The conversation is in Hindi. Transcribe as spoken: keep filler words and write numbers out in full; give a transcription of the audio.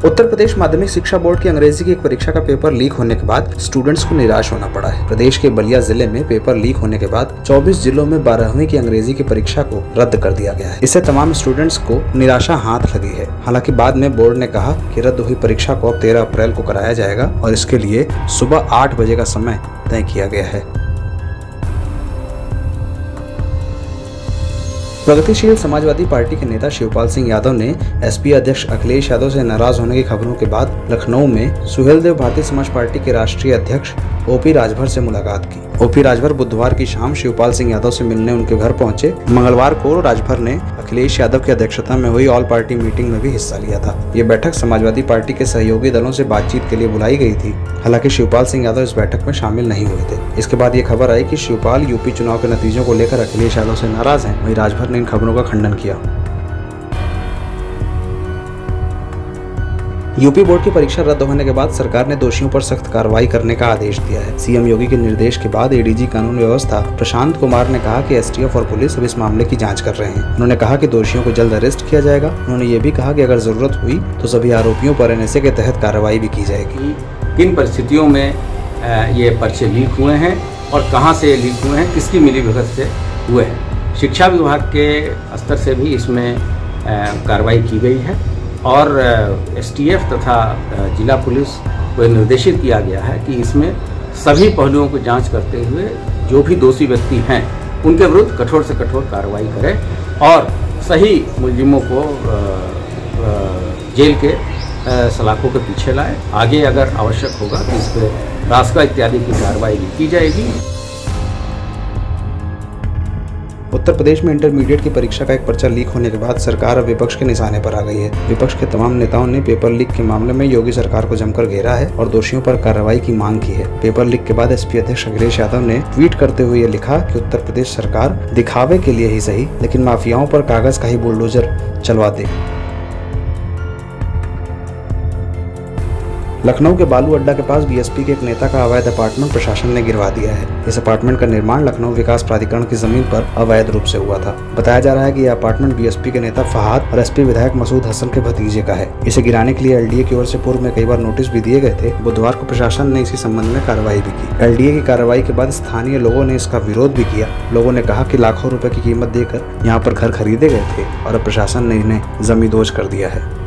उत्तर प्रदेश माध्यमिक शिक्षा बोर्ड की अंग्रेजी की एक परीक्षा का पेपर लीक होने के बाद स्टूडेंट्स को निराश होना पड़ा है। प्रदेश के बलिया जिले में पेपर लीक होने के बाद चौबीस जिलों में बारहवीं की अंग्रेजी की परीक्षा को रद्द कर दिया गया है। इससे तमाम स्टूडेंट्स को निराशा हाथ लगी है। हालांकि बाद में बोर्ड ने कहा कि रद्द हुई परीक्षा को अब तेरह अप्रैल को कराया जाएगा और इसके लिए सुबह आठ बजे का समय तय किया गया है। प्रगतिशील समाजवादी पार्टी के नेता शिवपाल सिंह यादव ने एसपी अध्यक्ष अखिलेश यादव से नाराज होने की खबरों के बाद लखनऊ में सुहेलदेव भारतीय समाज पार्टी के राष्ट्रीय अध्यक्ष ओपी राजभर से मुलाकात की। ओपी राजभर बुधवार की शाम शिवपाल सिंह यादव से मिलने उनके घर पहुंचे। मंगलवार को राजभर ने अखिलेश यादव की अध्यक्षता में हुई ऑल पार्टी मीटिंग में भी हिस्सा लिया था। ये बैठक समाजवादी पार्टी के सहयोगी दलों से बातचीत के लिए बुलाई गई थी। हालांकि शिवपाल सिंह यादव इस बैठक में शामिल नहीं हुए थे। इसके बाद ये खबर आई कि शिवपाल यूपी चुनाव के नतीजों को लेकर अखिलेश यादव से नाराज हैं। वहीं राजभर ने इन खबरों का खंडन किया। यूपी बोर्ड की परीक्षा रद्द होने के बाद सरकार ने दोषियों पर सख्त कार्रवाई करने का आदेश दिया है। सीएम योगी के निर्देश के बाद एडीजी कानून व्यवस्था प्रशांत कुमार ने कहा कि एसटीएफ और पुलिस अब इस मामले की जांच कर रहे हैं। उन्होंने कहा कि दोषियों को जल्द अरेस्ट किया जाएगा। उन्होंने ये भी कहा कि अगर जरूरत हुई तो सभी आरोपियों पर एनएसए के तहत कार्रवाई भी की जाएगी। किन परिस्थितियों में ये पर्चे लीक हुए हैं और कहाँ से लीक हुए हैं, किसकी मिलीभगत से हुए हैं। शिक्षा विभाग के स्तर से भी इसमें कार्रवाई की गई है और एसटीएफ तथा जिला पुलिस को निर्देशित किया गया है कि इसमें सभी पहलुओं को जांच करते हुए जो भी दोषी व्यक्ति हैं उनके विरुद्ध कठोर से कठोर कार्रवाई करें और सही मुलजिमों को जेल के सलाखों के पीछे लाए। आगे अगर आवश्यक होगा तो इस पर रासका इत्यादि की कार्रवाई भी की जाएगी। उत्तर प्रदेश में इंटरमीडिएट की परीक्षा का एक पर्चा लीक होने के बाद सरकार अब विपक्ष के निशाने पर आ गई है। विपक्ष के तमाम नेताओं ने पेपर लीक के मामले में योगी सरकार को जमकर घेरा है और दोषियों पर कार्रवाई की मांग की है। पेपर लीक के बाद एसपी अध्यक्ष अखिलेश यादव ने ट्वीट करते हुए ये लिखा कि उत्तर प्रदेश सरकार दिखावे के लिए ही सही लेकिन माफियाओं पर कागज का ही बुलडोजर चलवा दे। लखनऊ के बालू अड्डा के पास बीएसपी के एक नेता का अवैध अपार्टमेंट प्रशासन ने गिरवा दिया है। इस अपार्टमेंट का निर्माण लखनऊ विकास प्राधिकरण की जमीन पर अवैध रूप से हुआ था। बताया जा रहा है कि यह अपार्टमेंट बीएसपी के नेता फहाद और एसपी विधायक मसूद हसन के भतीजे का है। इसे गिराने के लिए एलडीए की ओर से पूर्व में कई बार नोटिस भी दिए गए थे। बुधवार को प्रशासन ने इसी संबंध में कार्रवाई भी की। एलडीए की कार्रवाई के बाद स्थानीय लोगों ने इसका विरोध भी किया। लोगों ने कहा कि लाखों रुपए की कीमत देकर यहाँ पर घर खरीदे गए थे और अब प्रशासन ने इन्हें जमींदोज कर दिया है।